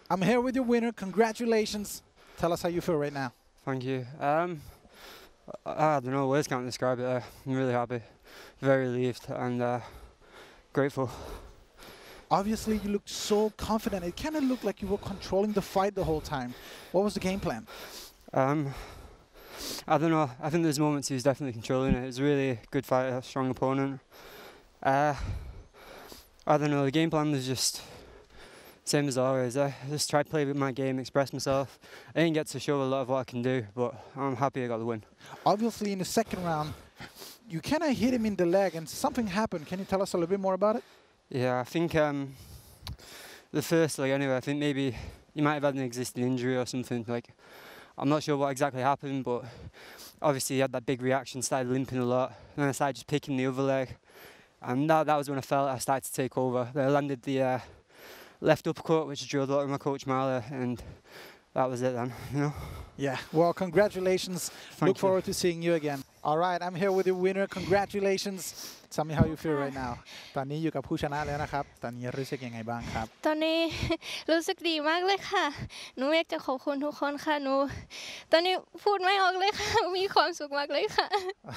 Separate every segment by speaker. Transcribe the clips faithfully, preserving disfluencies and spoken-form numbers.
Speaker 1: I'm here with your winner. Congratulations. Tell us how you feel right now.
Speaker 2: Thank you. Um, I, I don't know words can't describe it. Uh, I'm really happy, very relieved, and uh, grateful.
Speaker 1: Obviously, you looked so confident. It kind of looked like you were controlling the fight the whole time. What was the game plan?
Speaker 2: Um, I don't know. I think there's moments he was definitely controlling it. It was a really good fight, a strong opponent. Uh, I don't know. The game plan was just same as always. I just tried to play with my game, express myself. I didn't get to show a lot of what I can do, but I'm happy I got the win.
Speaker 1: Obviously, in the second round, you kind of hit him in the leg, and something happened. Can you tell us a little bit more about it?
Speaker 2: Yeah, I think um, the first leg anyway, I think maybe he might have had an existing injury or something. Like, I'm not sure what exactly happened, but obviously he had that big reaction, started limping a lot. And then I started just picking the other leg. And that, that was when I felt I started to take over. Then I landed the uh, left uppercut, which drilled a lot with my coach Marla, and that was it then, you know?
Speaker 1: Yeah, well, congratulations.
Speaker 2: Thank
Speaker 1: Look
Speaker 2: you.
Speaker 1: forward to seeing you again. All right, I'm here with the winner. Congratulations. Tell me how you feel right now. ตอนนี้อยู่กับผู้ชนะแล้วนะครับ ตอนนี้รู้สึกยังไงบ้างครับ
Speaker 3: ตอนนี้ รู้สึกดีมากเลยค่ะ หนูอยากจะขอบคุณทุกคนค่ะ หนู ตอนนี้พูดไม่ออกเลยค่ะ มีความสุขมากเลยค่ะ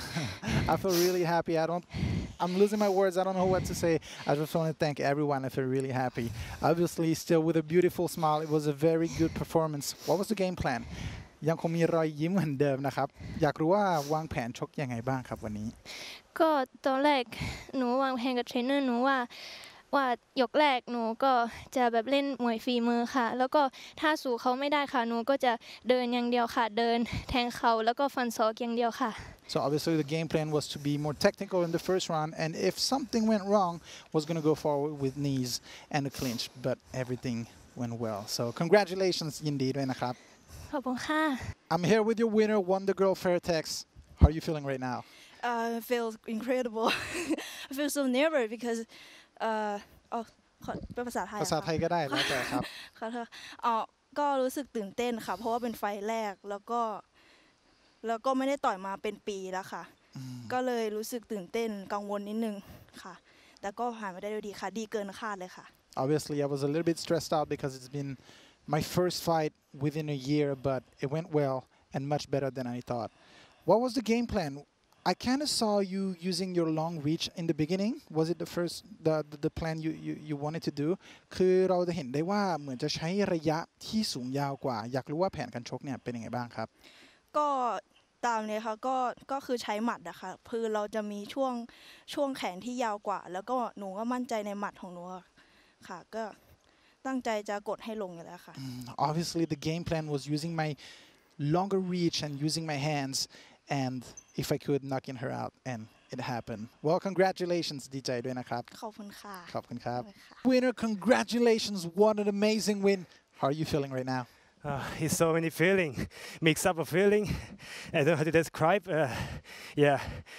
Speaker 1: I feel really happy. I don't, I'm losing my words. I don't know what to say. I just want to thank everyone. I feel really happy. Obviously, still with a beautiful smile. It was a very good performance. What was the game plan? ยังคงมีรอยยิ้มเหมือนเดิมนะครับ อยากรู้ว่าวางแผนชกยังไงบ้างครับวันนี้
Speaker 3: ก็ตอนแรกหนูวางแผนกับเทรนเนอร์หนูว่าว่ายกแรกหนูก็จะแบบเล่นมวยฝีมือค่ะ แล้วก็ถ้าสู้เขาไม่ได้ค่ะ หนูก็จะเดินอย่างเดียวค่ะ เดินแทงเขาแล้วก็ฟันศอกอย่างเดียวค่ะ
Speaker 1: So obviously the game plan was to be more technical in the first round, and if something went wrong, was going to go forward with knees and a clinch, but everything went well. So congratulations ยินดีด้วยนะครับ
Speaker 3: ขอบคุณค่ะ
Speaker 1: I'm here with your winner, Wonder Girl Fairtex. How are you feeling right now?
Speaker 4: Uh, it feels incredible. I feel so nervous because uh, oh ขอเป็นภาษาไทย
Speaker 1: ภาษาไทยก็ได้แล้วแต่ครับ
Speaker 4: ขอโทษอ๋อก็รู้สึกตื่นเต้นค่ะเพราะว่าเป็นไฟล์แรกแล้วก็แล้วก็ไม่ได้ต่อยมาเป็นปีแล้วค่ะก็เลยรู้สึกตื่นเต้นกังวลนิดนึงค่ะแต่ก็ผ่านมาได้ด้วยดีค่ะดีเกินคาดเลยค่ะ
Speaker 1: Obviously I was a little bit stressed out because it's been my first fight within a year, but it went well and much better than I thought. What was the game plan? I kind of saw you using your long reach in the beginning. Was it the first the the, the plan you, you you wanted to do? คือเราจะเห็นได้ว่าเหมือนจะใช้ระยะที่สูงยาวกว่าอยากรู้ว่าแผนการชกเนี่ยเป็นยังไงบ้างครับ
Speaker 4: ก็ตามเลยค่ะก็ก็คือใช้หมัดอะค่ะคือเราจะมีช่วงช่วงแขนที่ยาวกว่าแล้วก็หนูก็มั่นใจในหมัดของหนูค่ะก็ตั้งใจจะกดให้ลงอยู่แล้วค่ะ
Speaker 1: Obviously the game plan was using my longer reach and using my hands and if I could knocking her out and it happened. Well, congratulations ดีใจด้วยนะครับ
Speaker 4: ขอบคุณค่ะ
Speaker 1: ขอบคุณครับ Winner, congratulations. What an amazing win. How are you feeling right now?
Speaker 5: Uh, it's so many feeling, mix up a feeling. I don't know how to describe. Uh, yeah,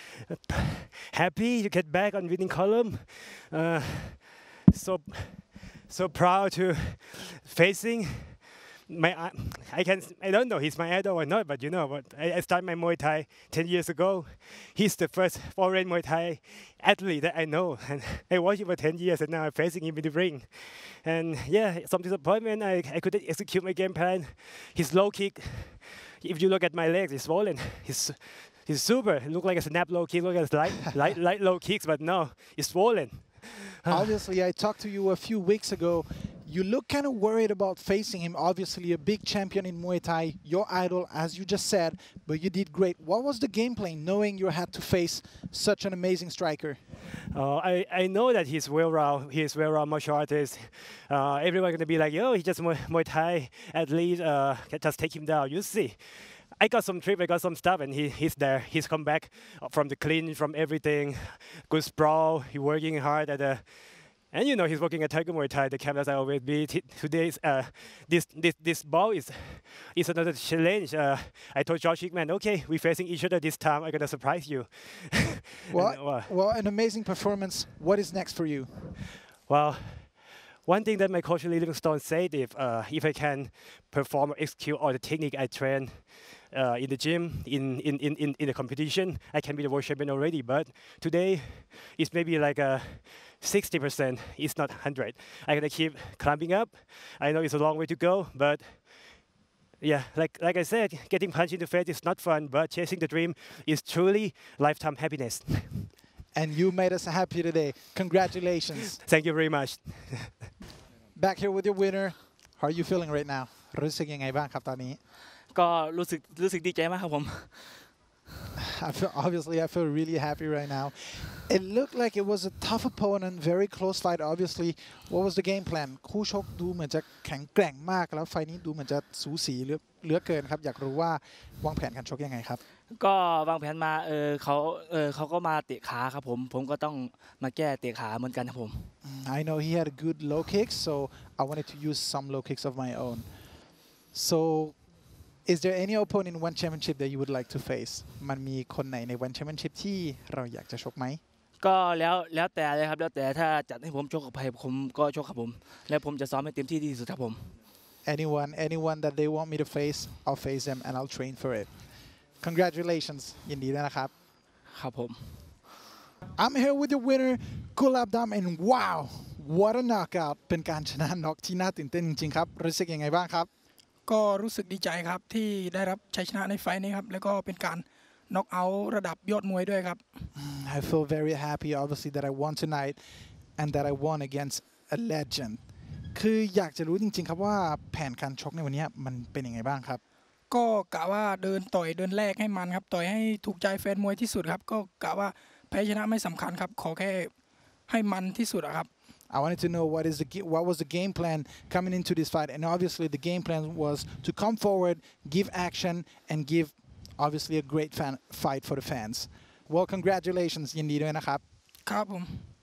Speaker 5: happy to get back on winning column. Uh, so, so proud to facing my. I can. I don't know he's my idol or not, but you know what? I, I started my Muay Thai ten years ago. He's the first foreign Muay Thai athlete that I know, and I watched him for ten years, and now I'm facing him in the ring. And yeah, some disappointment. I, I couldn't execute my game plan. His low kick, if you look at my legs, it's swollen. He's, he's super. It looked like a snap low kick, look at light, light, light low kicks, but no, it's swollen.
Speaker 1: Obviously, I talked to you a few weeks ago. You look kind of worried about facing him. Obviously, a big champion in Muay Thai, your idol, as you just said, but you did great. What was the game plan, knowing you had to face such an amazing striker?
Speaker 5: Uh, I, I know that he's well-rounded, he's well-rounded martial artist. Uh, everyone going to be like, yo, he's just Muay, Muay Thai athlete, uh, just take him down. You see. I got some trip, I got some stuff, and he, he's there. He's come back from the clean, from everything. Good sprawl, he's working hard at the... And you know he's working at Tiger Muay Thai. The cameras I always be today's uh, this this this ball is is another challenge. Uh, I told Josh Hickman, okay, we're facing each other this time. I'm gonna surprise you.
Speaker 1: Well,
Speaker 5: and, uh,
Speaker 1: well, an amazing performance. What is next for you?
Speaker 5: Well, one thing that my coach Lee Livingstone said, if uh, if I can perform or execute all the technique I train uh, in the gym, in, in, in, in the competition, I can be the world champion already. But today, it's maybe like a sixty percent. It's not one hundred. I gotta keep climbing up. I know it's a long way to go, but yeah, like like I said, getting punched in the face is not fun, but chasing the dream is truly lifetime happiness.
Speaker 1: And you made us happy today. Congratulations.
Speaker 5: Thank you very much.
Speaker 1: Back here with your winner. How are you feeling right now? รู้สึกยังไงบ้างครับตอนนี้
Speaker 6: ก็รู้สึกรู้สึกดีใจมากครับผม
Speaker 1: I feel, obviously, I feel really happy right now. It looked like it was a tough opponent, very close fight. Obviously, what was the game plan? คู่ชกดูเหมือนจะแข็งแกร่งมากแล้วไฟนี้ดูเหมือนจะสูสีเหลือเหลือเกินครับอยากรู้ว่าวางแผนการชกยังไงครับ
Speaker 6: ก็วางแผนมาเออเขาเออเขาก็มาเตะขาครับผมผมก็ต้องมาแก้เตะขาเหมือนกันครับผม
Speaker 1: I know he had a good low kicks, so I wanted to use some low kicks of my own. So, is there any opponent in one championship that you would like to face? มันมีคนไหนใน one championship ที่เราอยากจะชกไหม
Speaker 6: ก็แล้วแล้วแต่เลยครับแล้วแต่ถ้าจัดให้ผมชกกับใครผมก็ชกครับผมแล้วผมจะซ้อมให้เต็มที่ที่สุดครับผม
Speaker 1: Anyone, anyone that they want me to face, I'll face them and I'll train for it. Congratulations ยินดีด้วยนะครับ
Speaker 6: ครับผม
Speaker 1: I'm here with the winner, Gulab Dam, and wow, what a knockout เป็นการชนะน็อกที่น่าตื่นเต้นจริงๆครับรู้สึกยังไงบ้างครับ
Speaker 7: ก็รู้สึกดีใจครับที่ได้รับชัยชนะในไฟล์นี้ครับแล้วก็เป็นการน็อกเอาท์ระดับยอดมวยด้วยครับ
Speaker 1: I feel very happy obviously that I won tonight and that I won against a legend คืออยากจะรู้จริงๆครับว่าแผนการชกในวันนี้มันเป็นยังไงบ้างครับ
Speaker 7: ก็กะว่าเดินต่อยเดินแรกให้มันครับต่อยให้ถูกใจแฟนมวยที่สุดครับก็กะว่าแพ้ชนะไม่สำคัญครับขอแค่ให้มันที่สุดครับ
Speaker 1: I wanted to know what is the what was the game plan coming into this fight, and obviously the game plan was to come forward, give action, and give obviously a great fan fight for the fans. Well, congratulations, ยินดีด้วยนะครับ
Speaker 7: ครับผม